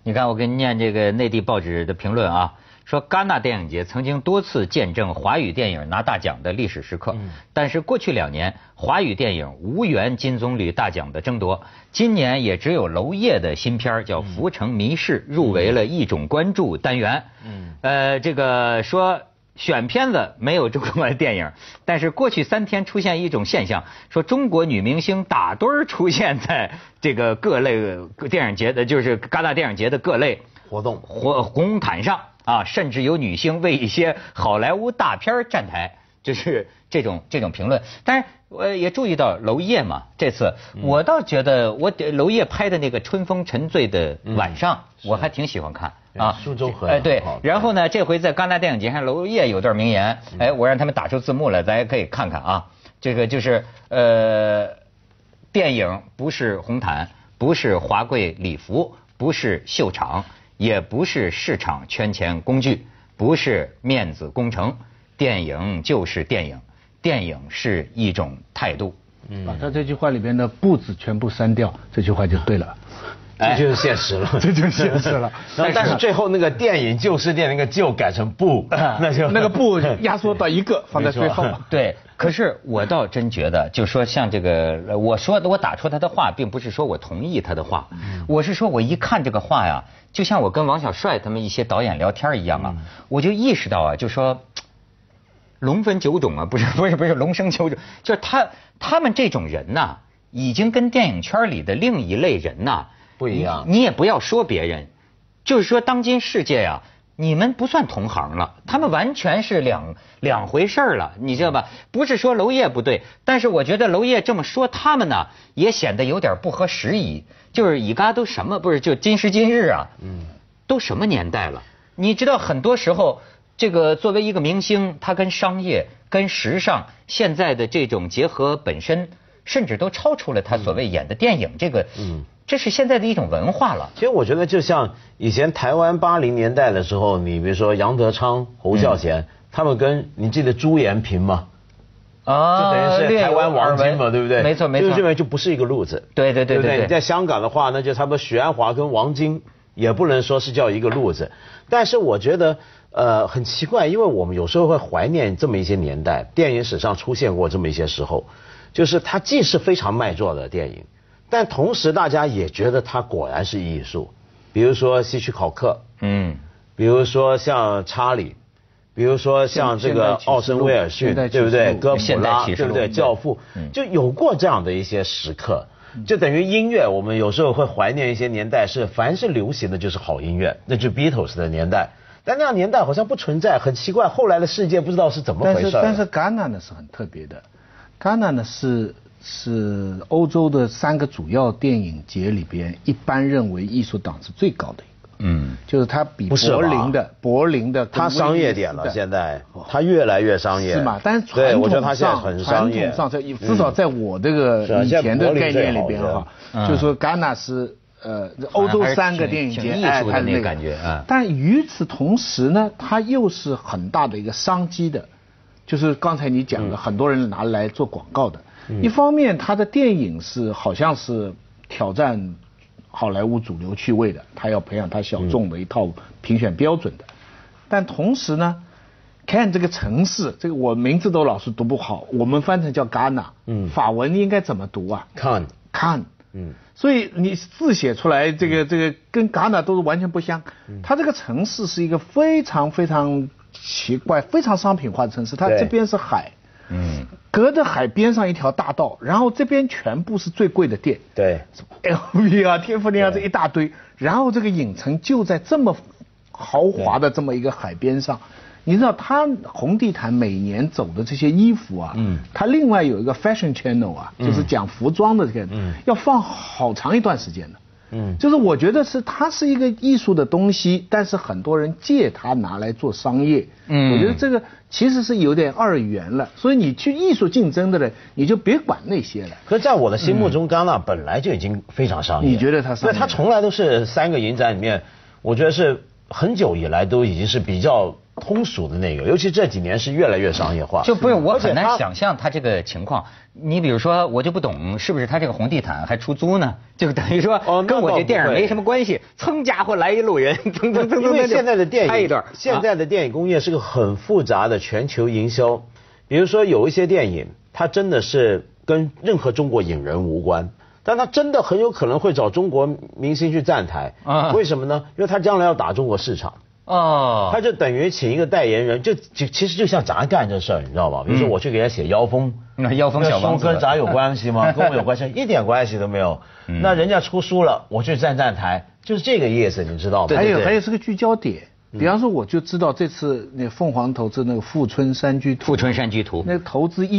你看，我给你念这个内地报纸的评论啊，说戛纳电影节曾经多次见证华语电影拿大奖的历史时刻，但是过去2年华语电影无缘金棕榈大奖的争夺，今年也只有娄烨的新片叫《浮城谜事》入围了一种关注单元。这个说选片子没有中国的电影，但是过去3天出现一种现象，说中国女明星打堆儿出现在这个各类电影节的，就是戛纳电影节的各类活动红毯上啊，甚至有女星为一些好莱坞大片站台，就是这种评论。但是我也注意到娄烨嘛，这次我倒觉得娄烨拍的那个《春风沉醉的晚上》，我还挺喜欢看。 苏州河对，然后呢，这回在戛纳电影节上，娄烨有段名言，我让他们打出字幕来，咱也可以看看啊。这个就是电影不是红毯，不是华贵礼服，不是秀场，也不是市场圈钱工具，不是面子工程，电影就是电影，电影是一种态度。 把他这句话里边的不字全部删掉，这句话就对了。 这就是现实了， 这就是现实了。 但是最后那个电影就是电，那个就改成不，那个不压缩到一个放在最后。 对，可是我倒真觉得，就说像这个，我打出他的话，并不是说我同意他的话，我是说我一看这个话呀，就像我跟王小帅他们一些导演聊天一样啊，我就意识到啊，就说龙分九种啊，不是龙生九种，就是他们这种人呐，已经跟电影圈里的另一类人呐不一样。 你也不要说别人，就是说当今世界啊，你们不算同行了，他们完全是两回事了，你知道吧？不是说娄烨不对，但是我觉得娄烨这么说他们呢，也显得有点不合时宜。就是以嘎都什么不是就今时今日啊，都什么年代了？你知道很多时候，这个作为一个明星，他跟商业、跟时尚现在的这种结合本身，甚至都超出了他所谓演的电影这个，这是现在的一种文化了。 其实我觉得就像以前台湾80年代的时候，你比如说杨德昌、侯孝贤，他们跟你记得朱延平吗？就等于是台湾王晶嘛，对不对？ 没错。 就这边就不是一个路子。 对。 你在香港的话，那就差不多许鞍华跟王晶也不能说是叫一个路子。但是我觉得很奇怪，因为我们有时候会怀念这么一些年代，电影史上出现过这么一些时候，就是它既是非常卖座的电影，但同时大家也觉得它果然是艺术。比如说希区考克，比如说像查理，比如说像这个奥森威尔逊，对不对？哥普拉，对不对？教父，就有过这样的一些时刻。就等于音乐，我们有时候会怀念一些年代，是凡是流行的就是好音乐，那就是 Beatles 的年代。但那样年代好像不存在，很奇怪。后来的世界不知道是怎么回事。 但是戛纳呢是很特别的，戛纳呢是欧洲的3个主要电影节里边，一般认为艺术档次最高的一个。就是它比柏林的， 它商业点了，现在它越来越商业， 是吗？但是传统上至少在我这个以前的概念里边哈，就是说戛纳是欧洲3个电影节艺术的那个感觉啊。 但与此同时呢，它又是很大的一个商机的，就是刚才你讲的，很多人拿来做广告的。一方面，它的电影是好像是挑战好莱坞主流趣味的，他要培养他小众的一套评选标准的。但同时呢，看这个城市，这个我名字都老是读不好，我们翻成叫戛纳，法文应该怎么读啊 ？Cannes，所以你字写出来，这个跟戛纳都是完全不相。它这个城市是一个非常非常奇怪、非常商品化的城市，它这边是海。隔着海边上一条大道，然后这边全部是最贵的店， 对 ，LV 啊、天赋林啊这一大堆，然后这个影城就在这么豪华的这么一个海边上，你知道它红地毯每年走的这些衣服啊，它另外有一个 fashion channel 啊，就是讲服装的这个，要放好长一段时间的。就是我觉得它是一个艺术的东西，但是很多人借它拿来做商业。我觉得这个其实是有点二元了，所以你去艺术竞争的人，你就别管那些了。 可是在我的心目中，戛纳本来就已经非常商业。 你觉得它商业？ 对，它从来都是3个影展里面，我觉得是很久以来都已经是比较通俗的那个，尤其这几年是越来越商业化。 就不是我很难想象他这个情况。你比如说，我就不懂是不是他这个红地毯还出租呢？就等于说跟我这电影没什么关系。噌家伙来一路人，噌噌噌噌。 因为现在的电影拍一段， 现在的电影工业是个很复杂的全球营销。比如说有一些电影，它真的是跟任何中国影人无关。但他真的很有可能会找中国明星去站台，为什么呢？因为他将来要打中国市场，他就等于请一个代言人，就其实就像咱干这事儿，你知道吧？比如说我去给人写妖风， 那妖风小王子跟咱有关系吗？跟我有关系？一点关系都没有。那人家出书了，我去站台，就是这个意思，你知道吗？ 还有是个聚焦点。比方说，我就知道这次那凤凰投资那个富春山居图，那个投资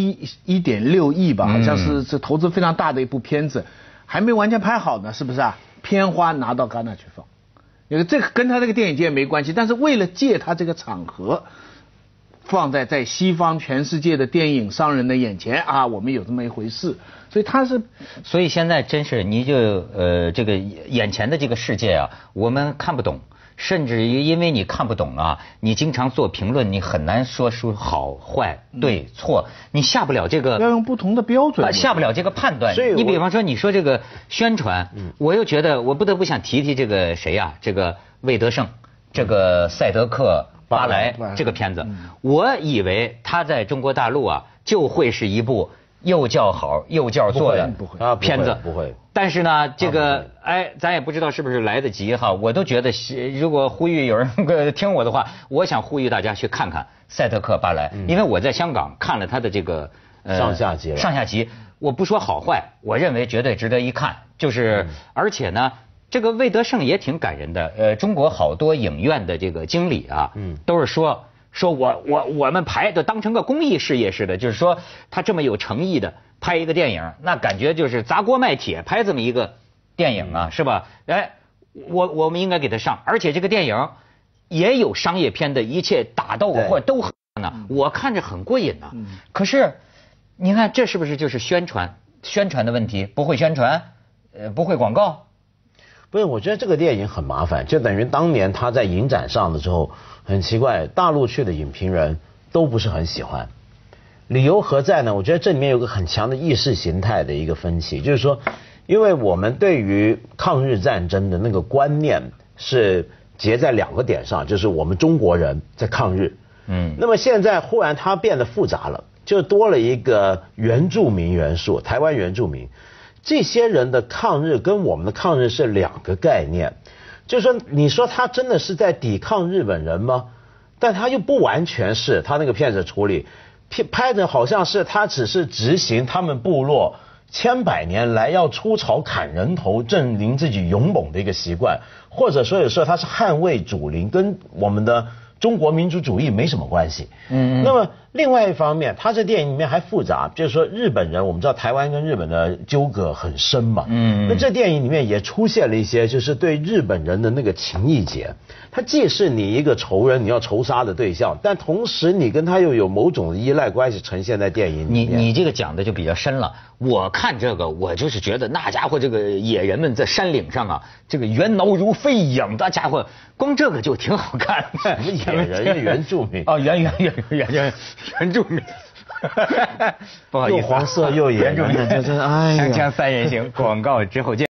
1.6亿吧，好像是投资非常大的一部片子，还没完全拍好呢，是不是啊？片花拿到戛纳去放，因为这个跟他这个电影节没关系，但是为了借他这个场合，放在西方全世界的电影商人的眼前啊，我们有这么一回事， 所以现在真是你就这个眼前的这个世界啊，我们看不懂。甚至于因为你看不懂啊，你经常做评论，你很难说出好坏对错，你下不了这个， 要用不同的标准， 下不了这个判断。所以你比方说你说这个宣传，我又觉得我不得不想提这个谁呀，这个魏德胜，这个赛德克巴莱这个片子，我以为他在中国大陆啊就会是一部又叫好又叫座的片子， 不会。 但是呢，这个咱也不知道是不是来得及哈。我都觉得，如果呼吁有人听我的话，我想呼吁大家去看看赛德克巴莱，因为我在香港看了他的这个上下集， 我不说好坏，我认为绝对值得一看。就是而且呢，这个魏德胜也挺感人的。中国好多影院的这个经理啊，都是说我们排都当成个公益事业似的，就是说他这么有诚意的拍一个电影，那感觉就是砸锅卖铁拍这么一个电影啊，是吧？我们应该给他上，而且这个电影也有商业片的一切打斗或者都呢，我看着很过瘾呢。可是你看这是不是就是宣传的问题？不会宣传，不会广告。 不是，我觉得这个电影很麻烦，就等于当年他在影展上的时候，很奇怪，大陆去的影评人都不是很喜欢。理由何在呢？我觉得这里面有个很强的意识形态的一个分歧，就是说，因为我们对于抗日战争的那个观念是结在2个点上，就是我们中国人在抗日，那么现在忽然它变得复杂了，就多了一个原住民元素，台湾原住民。这些人的抗日跟我们的抗日是2个概念，就是说，你说他真的是在抵抗日本人吗？但他又不完全是，他那个片子处理拍的好像是他只是执行他们部落千百年来要出草砍人头证明自己勇猛的一个习惯，或者说有时候他是捍卫祖灵，跟我们的中国民族主义没什么关系。那么另外一方面，他这电影里面还复杂，就是说日本人，我们知道台湾跟日本的纠葛很深嘛。那这电影里面也出现了一些就是对日本人的那个情谊结，他既是你一个仇人，你要仇杀的对象，但同时你跟他又有某种依赖关系呈现在电影里面。 你这个讲的就比较深了。我看这个，我就是觉得那家伙这个野人们在山岭上啊，这个猿挠如飞影，那家伙光这个就挺好看的。 野人原住民原住民，不好意思， 又黄色又野人， 锵锵3人行，广告之后见。